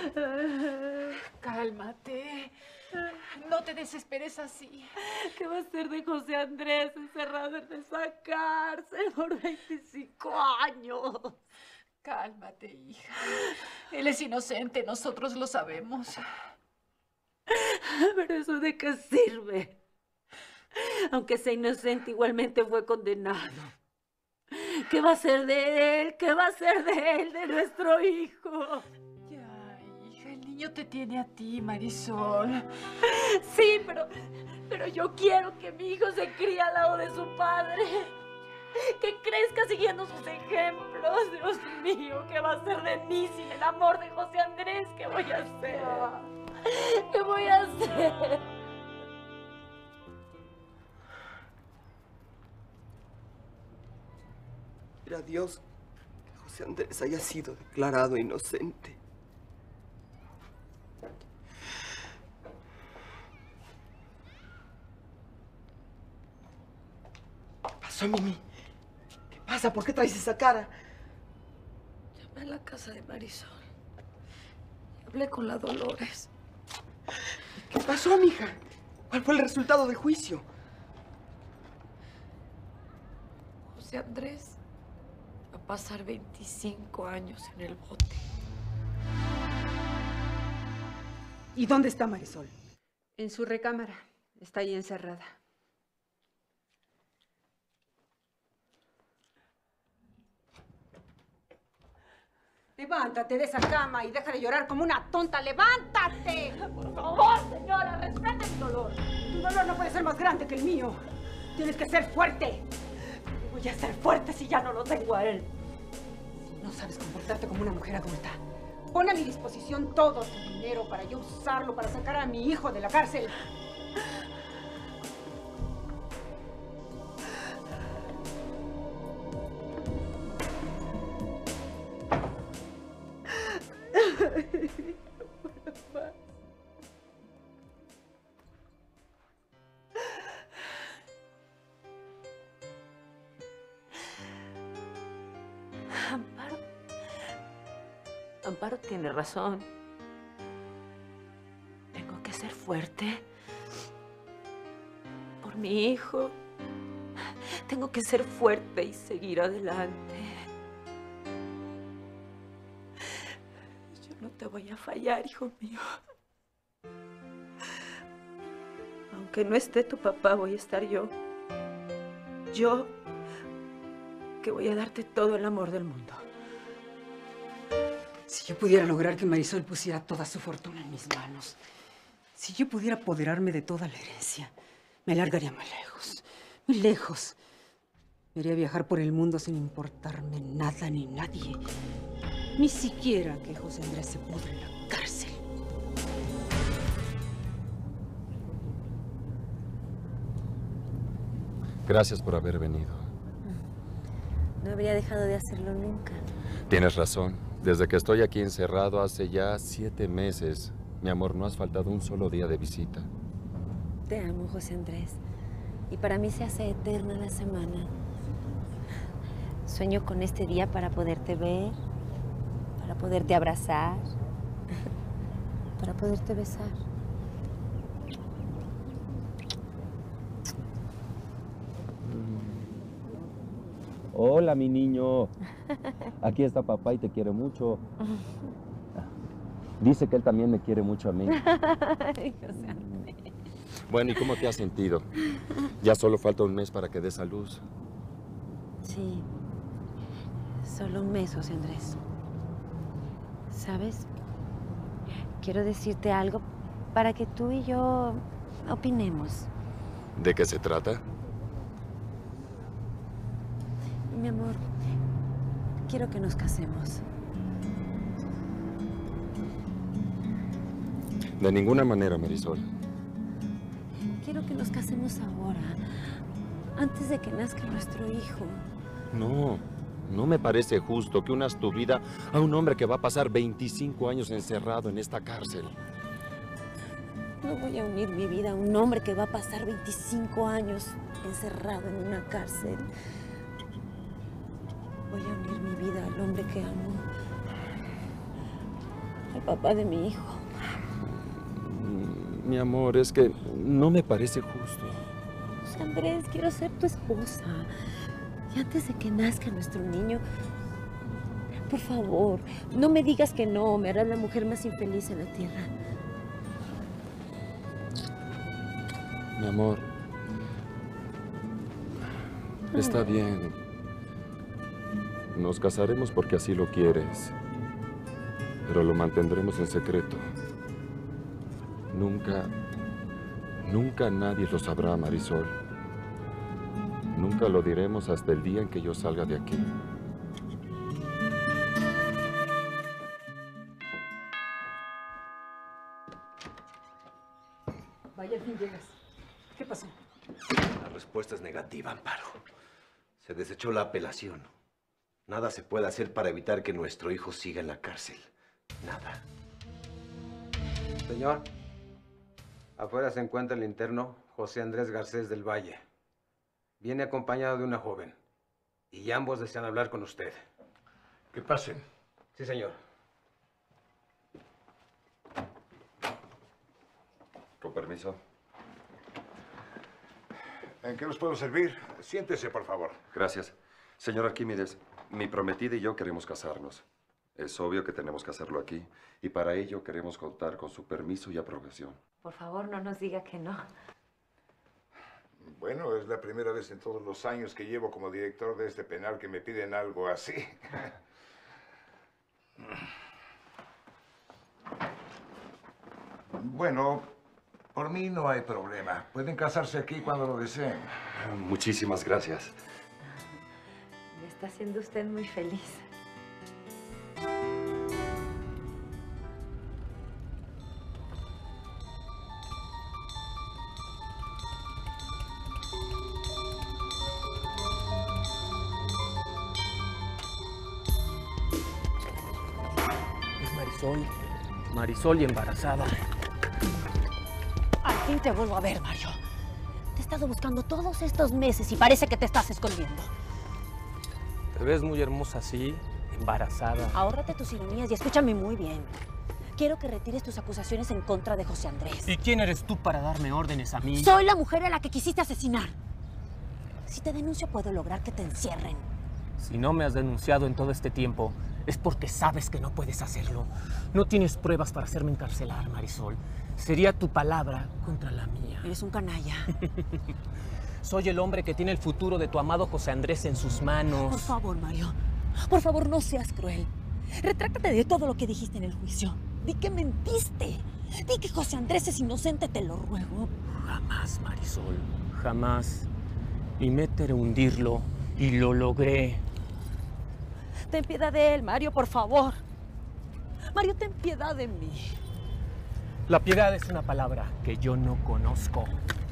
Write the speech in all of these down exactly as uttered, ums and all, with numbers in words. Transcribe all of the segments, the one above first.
Cálmate. No te desesperes así. ¿Qué va a ser de José Andrés encerrado en esa cárcel por veinticinco años? Cálmate, hija. Él es inocente, nosotros lo sabemos. ¿Pero eso de qué sirve? Aunque sea inocente, igualmente fue condenado. ¿Qué va a ser de él? ¿Qué va a ser de él, de nuestro hijo? Ya, hija, el niño te tiene a ti, Marisol. Sí, pero, pero yo quiero que mi hijo se críe al lado de su padre. Que crezca siguiendo sus ejemplos. Dios mío, ¿qué va a ser de mí sin el amor de José Andrés? ¿Qué voy a hacer? ¿Qué voy a hacer? Quiera Dios que José Andrés haya sido declarado inocente. ¿Qué pasó, Mimi? ¿Qué pasa? ¿Por qué traes esa cara? Llamé a la casa de Marisol. Y hablé con la Dolores. ¿Qué pasó, mija? ¿Cuál fue el resultado del juicio? José Andrés va a pasar veinticinco años en el bote. ¿Y dónde está Marisol? En su recámara. Está ahí encerrada. Levántate de esa cama y deja de llorar como una tonta. ¡Levántate! Por favor, señora, respete mi dolor. Tu dolor no puede ser más grande que el mío. Tienes que ser fuerte. ¿Cómo voy a ser fuerte si ya no lo tengo a él? Si no sabes comportarte como una mujer adulta, pon a mi disposición todo tu dinero para yo usarlo para sacar a mi hijo de la cárcel. Amparo. Amparo tiene razón. Tengo que ser fuerte. Por mi hijo. Tengo que ser fuerte y seguir adelante. Yo no te voy a fallar, hijo mío. Aunque no esté tu papá, voy a estar yo. Yo, que voy a darte todo el amor del mundo. Si yo pudiera lograr que Marisol pusiera toda su fortuna en mis manos, si yo pudiera apoderarme de toda la herencia, me largaría muy lejos, muy lejos. Me haría viajar por el mundo sin importarme nada ni nadie. Ni siquiera que José Andrés se pudre en la cárcel. Gracias por haber venido. No habría dejado de hacerlo nunca. Tienes razón. Desde que estoy aquí encerrado hace ya siete meses, mi amor, no has faltado un solo día de visita. Te amo, José Andrés. Y para mí se hace eterna la semana. Sueño con este día para poderte ver, para poderte abrazar, para poderte besar. Hola, mi niño. Aquí está papá y te quiere mucho. Dice que él también me quiere mucho a mí. Ay, José Andrés. Bueno, ¿y cómo te has sentido? Ya solo falta un mes para que des a luz. Sí. Solo un mes, José Andrés. ¿Sabes? Quiero decirte algo para que tú y yo opinemos. ¿De qué se trata? Mi amor, quiero que nos casemos. De ninguna manera, Marisol. Quiero que nos casemos ahora, antes de que nazca nuestro hijo. No, no me parece justo que unas tu vida a un hombre que va a pasar veinticinco años encerrado en esta cárcel. No voy a unir mi vida a un hombre que va a pasar veinticinco años encerrado en una cárcel. Voy a unir mi vida al hombre que amo. Al papá de mi hijo. Mi amor, es que no me parece justo. José Andrés, quiero ser tu esposa. Y antes de que nazca nuestro niño, por favor, no me digas que no. Me harás la mujer más infeliz en la tierra. Mi amor, está bien. Nos casaremos porque así lo quieres, pero lo mantendremos en secreto. Nunca, nunca nadie lo sabrá, Marisol. Nunca lo diremos hasta el día en que yo salga de aquí. Vaya, al fin llegas. ¿Qué pasó? La respuesta es negativa, Amparo. Se desechó la apelación. Nada se puede hacer para evitar que nuestro hijo siga en la cárcel. Nada. Señor, afuera se encuentra el interno José Andrés Garcés del Valle. Viene acompañado de una joven. Y ambos desean hablar con usted. Que pasen. Sí, señor. Con permiso. ¿En qué los puedo servir? Siéntese, por favor. Gracias. Señor Arquímedes, mi prometida y yo queremos casarnos. Es obvio que tenemos que hacerlo aquí. Y para ello queremos contar con su permiso y aprobación. Por favor, no nos diga que no. Bueno, es la primera vez en todos los años que llevo como director de este penal que me piden algo así. Bueno, por mí no hay problema. Pueden casarse aquí cuando lo deseen. Muchísimas gracias. Me está haciendo usted muy feliz. Es Marisol. Marisol y embarazada. Al fin te vuelvo a ver, Mario. Te he estado buscando todos estos meses y parece que te estás escondiendo. Te ves muy hermosa así, embarazada. Ahórrate tus ironías y escúchame muy bien. Quiero que retires tus acusaciones en contra de José Andrés. ¿Y quién eres tú para darme órdenes a mí? Soy la mujer a la que quisiste asesinar. Si te denuncio, puedo lograr que te encierren. Si no me has denunciado en todo este tiempo, es porque sabes que no puedes hacerlo. No tienes pruebas para hacerme encarcelar, Marisol. Sería tu palabra contra la mía. Eres un canalla. Soy el hombre que tiene el futuro de tu amado José Andrés en sus manos. Por favor, Mario. Por favor, no seas cruel. Retráctate de todo lo que dijiste en el juicio. Di que mentiste. Di que José Andrés es inocente, te lo ruego. Jamás, Marisol. Jamás. Y métere a hundirlo. Y lo logré. Ten piedad de él, Mario, por favor. Mario, ten piedad de mí. La piedad es una palabra que yo no conozco.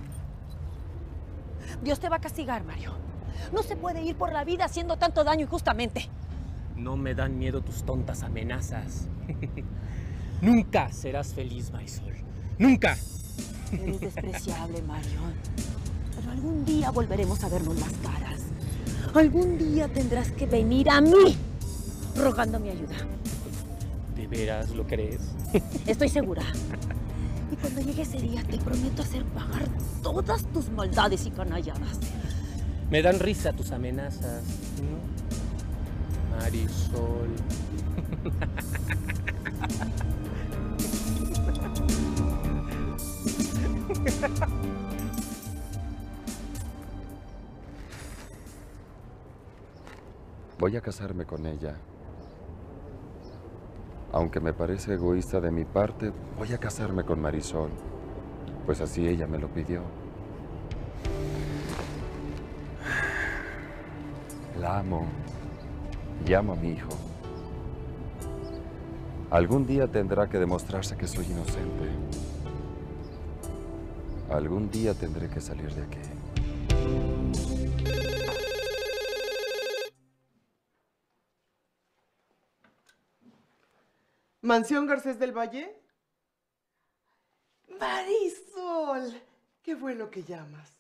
Dios te va a castigar, Mario. No se puede ir por la vida haciendo tanto daño injustamente. No me dan miedo tus tontas amenazas. Nunca serás feliz, Marisol. ¡Nunca! Eres despreciable, Mario. Pero algún día volveremos a vernos las caras. Algún día tendrás que venir a mí rogando mi ayuda. ¿De veras lo crees? Estoy segura. Y cuando llegue ese día, te prometo hacer pagar todas tus maldades y canalladas. Me dan risa tus amenazas, ¿no? Marisol. Voy a casarme con ella. Aunque me parece egoísta de mi parte, voy a casarme con Marisol. Pues así ella me lo pidió. La amo. Y amo a mi hijo. Algún día tendrá que demostrarse que soy inocente. Algún día tendré que salir de aquí. ¿Mansión Garcés del Valle? Marisol, qué bueno que llamas.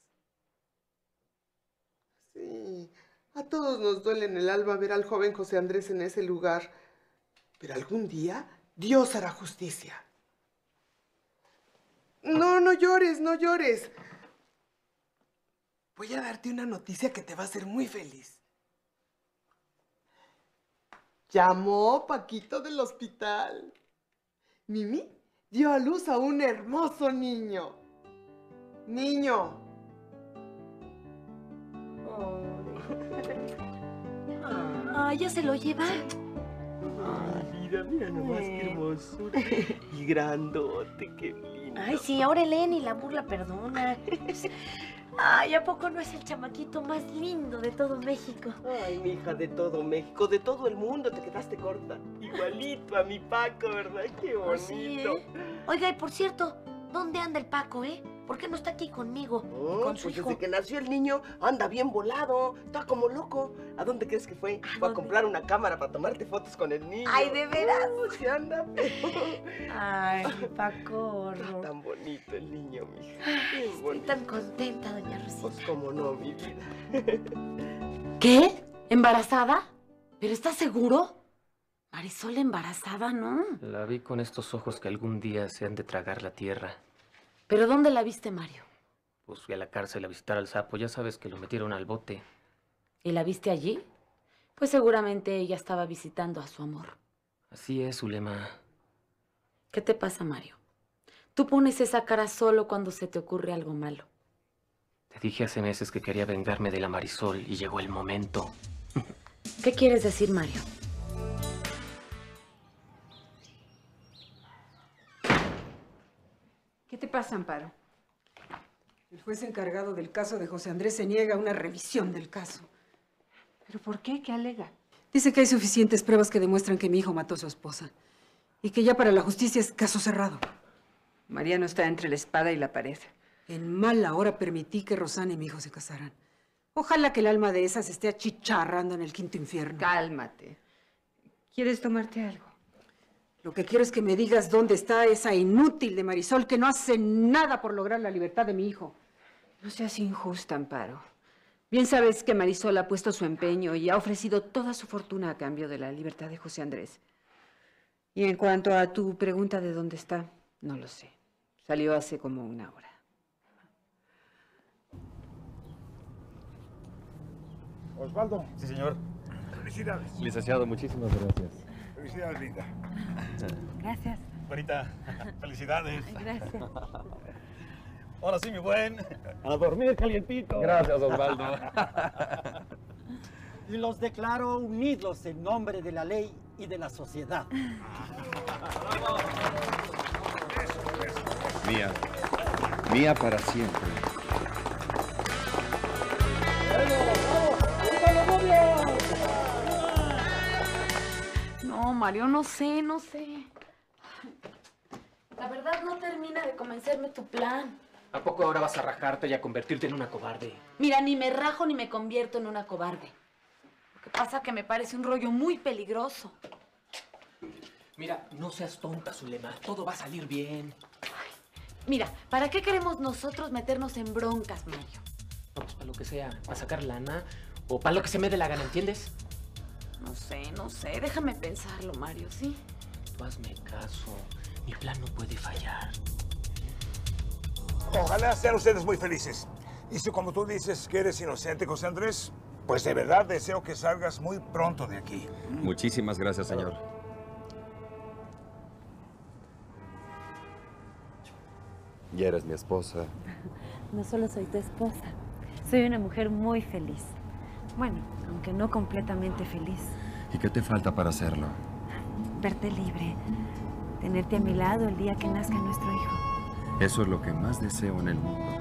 Sí, a todos nos duele en el alma ver al joven José Andrés en ese lugar. Pero algún día Dios hará justicia. No, no llores, no llores. Voy a darte una noticia que te va a hacer muy feliz. Llamó Paquito del hospital. Mimi dio a luz a un hermoso niño. Niño. Ah, ¿ya se lo lleva? Ah, mira, mira nomás qué hermosura. Y grandote, qué lindo. Ay, sí, ahora Eleni la burla perdona. Ay, ¿a poco no es el chamaquito más lindo de todo México? Ay, mi hija, de todo México, de todo el mundo, te quedaste corta. Igualito a mi Paco, ¿verdad? Qué bonito. Sí, ¿eh? Oiga, y por cierto, ¿dónde anda el Paco, eh? ¿Por qué no está aquí conmigo? Oh, con su pues hijo. desde que nació el niño anda bien volado, está como loco. ¿A dónde crees que fue? Fue a comprar una cámara para tomarte fotos con el niño. Ay, ¿de veras? Oh, sí anda feo. Ay, mi Paco. Está tan bonito el niño, mija. Ay, estoy tan contenta, doña Rosita. Pues cómo no, mi vida. ¿Qué? ¿Embarazada? ¿Pero estás seguro? Marisol embarazada, ¿no? La vi con estos ojos que algún día se han de tragar la tierra. ¿Pero dónde la viste, Mario? Pues fui a la cárcel a visitar al sapo. Ya sabes que lo metieron al bote. ¿Y la viste allí? Pues seguramente ella estaba visitando a su amor. Así es, Zulema. ¿Qué te pasa, Mario? Tú pones esa cara solo cuando se te ocurre algo malo. Te dije hace meses que quería vengarme de la Marisol y llegó el momento. ¿Qué quieres decir, Mario? ¿Qué te pasa, Amparo? El juez encargado del caso de José Andrés se niega a una revisión del caso. ¿Pero por qué? ¿Qué alega? Dice que hay suficientes pruebas que demuestran que mi hijo mató a su esposa y que ya para la justicia es caso cerrado. Mariano está entre la espada y la pared. En mala hora permití que Rosana y mi hijo se casaran. Ojalá que el alma de esas esté achicharrando en el quinto infierno. Cálmate. ¿Quieres tomarte algo? Lo que quiero es que me digas dónde está esa inútil de Marisol que no hace nada por lograr la libertad de mi hijo. No seas injusta, Amparo. Bien sabes que Marisol ha puesto su empeño y ha ofrecido toda su fortuna a cambio de la libertad de José Andrés. Y en cuanto a tu pregunta de dónde está, no lo sé. Salió hace como una hora. Osvaldo. Sí, señor. Felicidades. Licenciado, muchísimas gracias. Felicidades, linda. Gracias. Bonita, felicidades. Ay, gracias. Ahora sí, mi buen. A dormir calientito. Gracias, Osvaldo. Y los declaro unidos en nombre de la ley y de la sociedad. Mía. Mía para siempre. No, Mario, no sé, no sé. La verdad no termina de convencerme tu plan. ¿A poco ahora vas a rajarte y a convertirte en una cobarde? Mira, ni me rajo ni me convierto en una cobarde. Lo que pasa es que me parece un rollo muy peligroso. Mira, no seas tonta, Zulema. Todo va a salir bien. Mira, ¿para qué queremos nosotros meternos en broncas, Mario? No, pues para lo que sea. Para sacar lana o para lo que se me dé la gana, ¿entiendes? No sé, no sé. Déjame pensarlo, Mario, ¿sí? Tú hazme caso. Mi plan no puede fallar. Ojalá sean ustedes muy felices. Y si como tú dices que eres inocente, José Andrés, pues de verdad deseo que salgas muy pronto de aquí. Muchísimas gracias, señor. Ya eres mi esposa. No solo soy tu esposa, soy una mujer muy feliz. Bueno, aunque no completamente feliz. ¿Y qué te falta para hacerlo? Verte libre, tenerte a mi lado el día que nazca nuestro hijo. Eso es lo que más deseo en el mundo.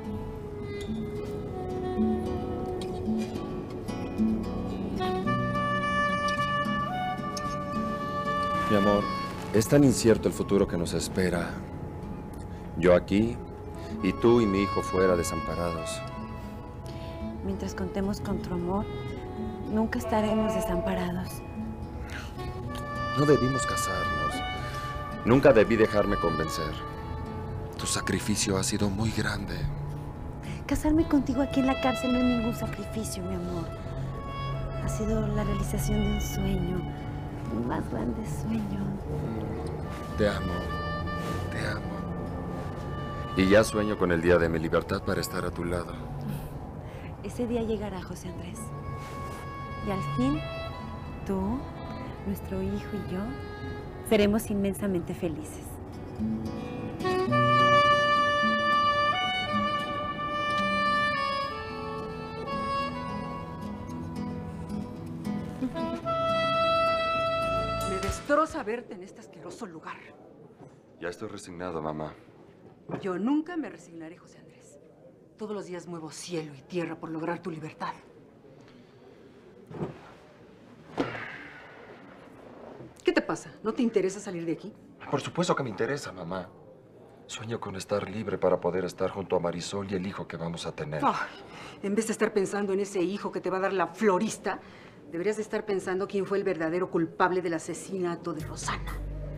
Mi amor, es tan incierto el futuro que nos espera. Yo aquí y tú y mi hijo fuera desamparados. Mientras contemos con tu amor, nunca estaremos desamparados. No debimos casarnos. Nunca debí dejarme convencer. Tu sacrificio ha sido muy grande. Casarme contigo aquí en la cárcel no es ningún sacrificio, mi amor. Ha sido la realización de un sueño. tu más grande sueño. Te amo, te amo. Y ya sueño con el día de mi libertad para estar a tu lado. Ese día llegará, José Andrés. Y al fin, tú, nuestro hijo y yo, seremos inmensamente felices. Me destroza verte en este asqueroso lugar. Ya estoy resignado, mamá. Yo nunca me resignaré, José Andrés. Todos los días muevo cielo y tierra por lograr tu libertad. ¿Qué te pasa? ¿No te interesa salir de aquí? Por supuesto que me interesa, mamá. Sueño con estar libre para poder estar junto a Marisol y el hijo que vamos a tener. Ay, en vez de estar pensando en ese hijo que te va a dar la florista, deberías de estar pensando quién fue el verdadero culpable del asesinato de Rosana.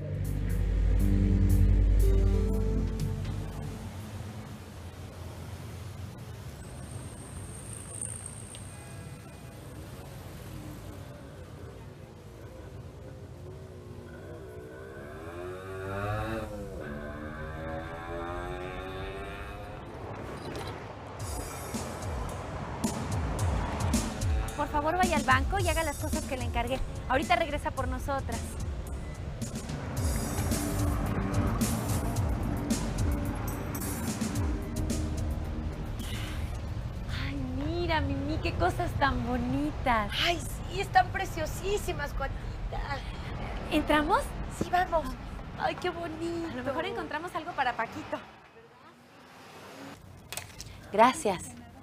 Por favor, vaya al banco y haga las cosas que le encargué. Ahorita regresa por nosotras. Ay, mira, Mimi, qué cosas tan bonitas. Ay, sí, están preciosísimas, Juanita. ¿Entramos? Sí, vamos. Ay, qué bonito. A lo mejor encontramos algo para Paquito. Gracias.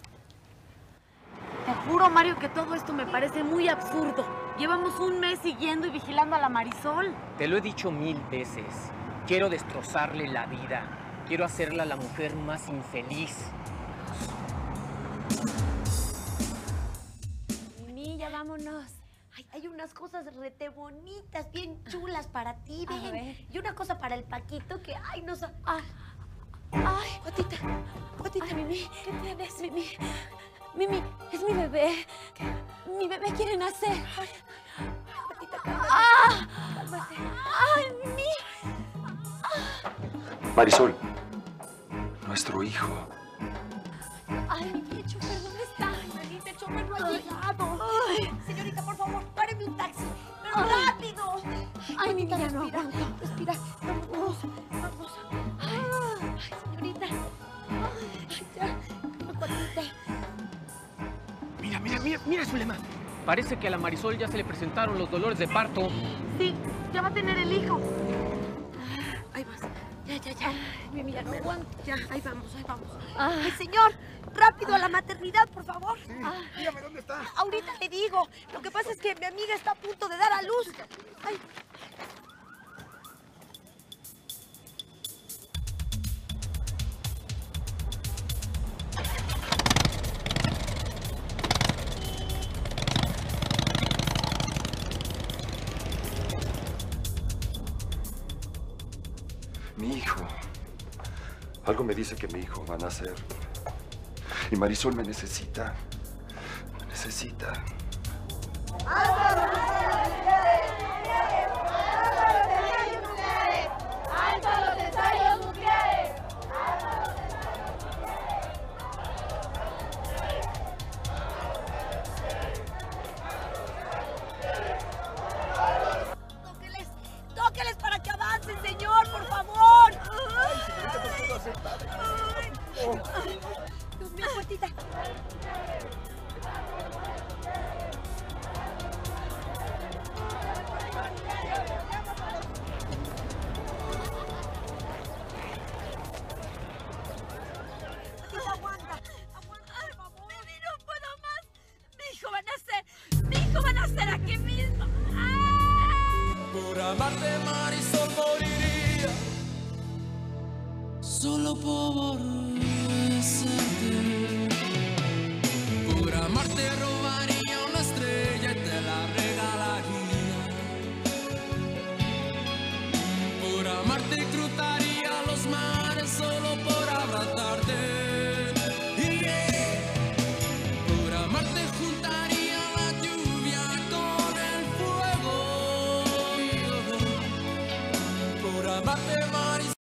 Te juro, Mario, que todo esto me parece muy absurdo. Llevamos un mes siguiendo y vigilando a la Marisol. Te lo he dicho mil veces. Quiero destrozarle la vida. Quiero hacerla la mujer más infeliz. Mimi, ya vámonos. Ay, hay unas cosas rete bonitas, bien chulas para ti, ven. A ver. Y una cosa para el Paquito que, ay, nos... Ah. Ay, Jotita, Jotita, Mimi, ¿qué tienes? Mimi, Mimi, es mi bebé. Mi bebé quiere nacer. Ay, Jotita, cálmate. ¡Ah! Cálmate. ¡Ay, Mimi! Marisol, nuestro hijo. ¡Ay, mi chofer, ¿dónde está? Ay, el chofer no ha llegado. Ay. Señorita, por favor, páreme un taxi. ¡Pero Ay. rápido! Ay, Mimi, ya no respira, aguanto. respira. Vamos, vamos. Ay, ay, señorita. Ay, ya. Juanita. Mira, mira, mira, mira, Zulema. Parece que a la Marisol ya se le presentaron los dolores de parto. Sí, ya va a tener el hijo. Ahí vas. Ya, ya, ya. Mimi, ya no aguanto. Ya, ahí vamos, ahí vamos. Ay, señor, rápido a la maternidad, por favor. Sí, dígame, ¿dónde está? Ahorita le digo. Lo que pasa es que mi amiga está a punto de dar a luz. Ay. Mi hijo. Algo me dice que mi hijo va a nacer. Y Marisol me necesita. Me necesita. ¡Alto los ensayos nucleares! ¡Alto los ensayos nucleares! Tóqueles, tóqueles para que avancen, señor, por favor. Ay, señorita, ¿por qué lo hace tarde? Ay, Dios mío, Juanita. Aguanta, aguanta, por favor. Mimi, no puedo más. Mi hijo va a nacer. Mi hijo va a nacer aquí mismo. Por amarte, Marisol, moriría. Solo por besarte. Por amarte, robaría una estrella y te la regalaría. Por amarte, cruzaría los mares solo por abrazarte. Y yeah. Por amarte, juntaría la lluvia con el fuego. Bate,